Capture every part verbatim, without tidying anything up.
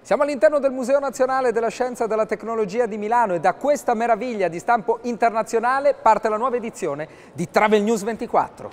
Siamo all'interno del Museo Nazionale della Scienza e della Tecnologia di Milano e da questa meraviglia di stampo internazionale parte la nuova edizione di Travel News ventiquattro.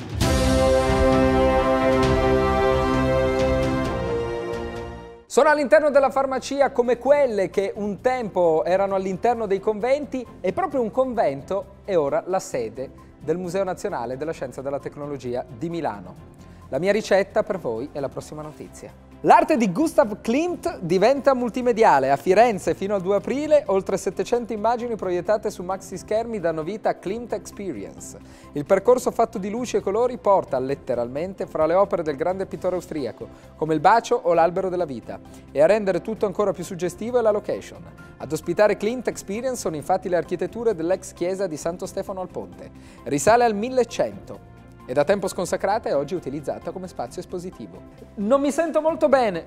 Sono all'interno della farmacia come quelle che un tempo erano all'interno dei conventi e proprio un convento è ora la sede del Museo Nazionale della Scienza e della Tecnologia di Milano. La mia ricetta per voi è la prossima notizia. L'arte di Gustav Klimt diventa multimediale. A Firenze fino al due aprile oltre settecento immagini proiettate su maxi schermi danno vita a Klimt Experience. Il percorso fatto di luci e colori porta letteralmente fra le opere del grande pittore austriaco, come Il bacio o L'albero della vita, e a rendere tutto ancora più suggestivo è la location. Ad ospitare Klimt Experience sono infatti le architetture dell'ex chiesa di Santo Stefano al Ponte. Risale al millecento. È da tempo sconsacrata e oggi utilizzata come spazio espositivo. Non mi sento molto bene.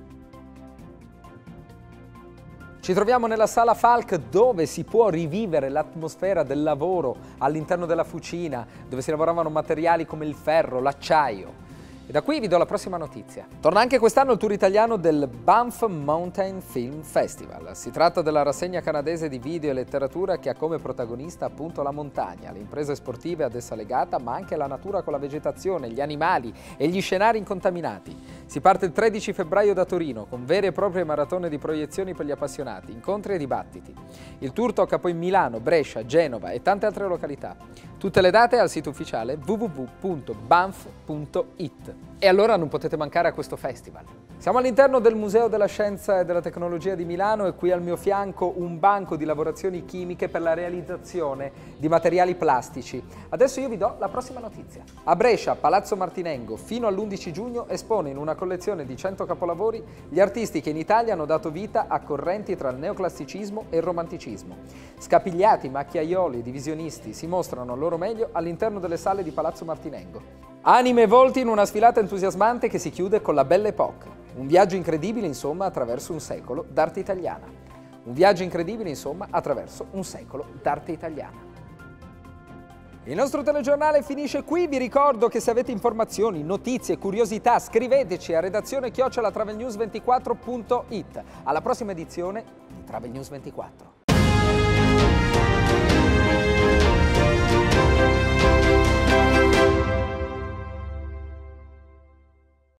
Ci troviamo nella sala Falk dove si può rivivere l'atmosfera del lavoro all'interno della fucina, dove si lavoravano materiali come il ferro, l'acciaio. E da qui vi do la prossima notizia. Torna anche quest'anno il tour italiano del Banff Mountain Film Festival. Si tratta della rassegna canadese di video e letteratura che ha come protagonista appunto la montagna, le imprese sportive ad essa legata, ma anche la natura con la vegetazione, gli animali e gli scenari incontaminati. Si parte il tredici febbraio da Torino con vere e proprie maratone di proiezioni per gli appassionati, incontri e dibattiti. Il tour tocca poi Milano, Brescia, Genova e tante altre località. Tutte le date al sito ufficiale w w w punto banff punto it. E allora non potete mancare a questo festival. Siamo all'interno del Museo della Scienza e della Tecnologia di Milano e qui al mio fianco un banco di lavorazioni chimiche per la realizzazione di materiali plastici. Adesso io vi do la prossima notizia. A Brescia, Palazzo Martinengo, fino all'undici giugno espone in una collezione di cento capolavori gli artisti che in Italia hanno dato vita a correnti tra il neoclassicismo e il romanticismo. Scapigliati, macchiaioli e divisionisti si mostrano al loro meglio all'interno delle sale di Palazzo Martinengo. Anime e volti in una sfilata entusiasmante che si chiude con la Belle Époque. Un viaggio incredibile, insomma, attraverso un secolo d'arte italiana. Un viaggio incredibile, insomma, attraverso un secolo d'arte italiana. Il nostro telegiornale finisce qui. Vi ricordo che se avete informazioni, notizie, curiosità, scriveteci a redazione chiocciola travel news ventiquattro punto it. Alla prossima edizione di Travel News ventiquattro.